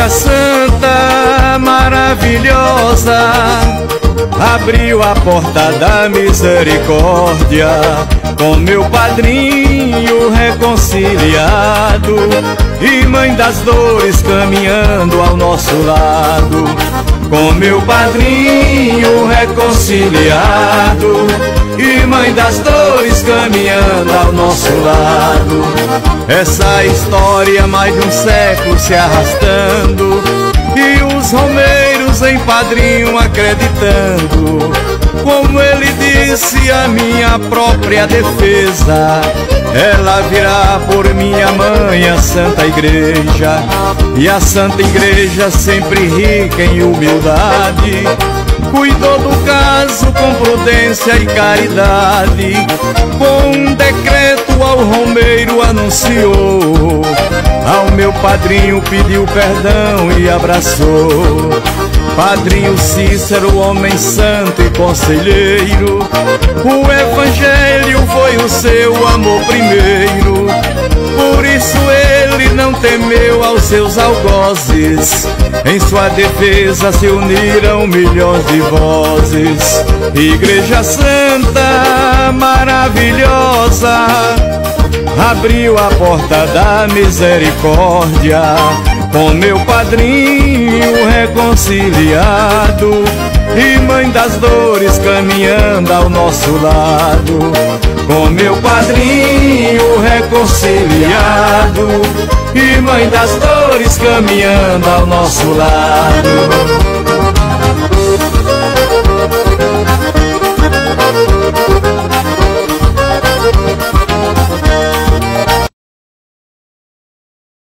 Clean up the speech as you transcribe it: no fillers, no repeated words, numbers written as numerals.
Igreja Santa maravilhosa abriu a porta da misericórdia, com meu padrinho reconciliado e mãe das dores caminhando ao nosso lado. Com meu padrinho reconciliado e mãe das dores caminhando ao nosso lado. Essa história mais de um século se arrastando e os romeiros em padrinho acreditando. Como ele disse, a minha própria defesa, ela virá por minha mãe, a Santa Igreja. E a Santa Igreja, sempre rica em humildade, cuidou do caso com prudência e caridade. Com um decreto ao romeiro anunciou, ao meu padrinho pediu perdão e abraçou. Padrinho Cícero, homem santo e conselheiro, o evangelho foi o seu amor primeiro. Por isso ele não temeu aos seus algozes, em sua defesa se uniram milhões de vozes. Igreja Santa maravilhosa abriu a porta da misericórdia, com meu padrinho reconciliado e mãe das dores caminhando ao nosso lado. Com meu padrinho reconciliado e mãe das dores caminhando ao nosso lado.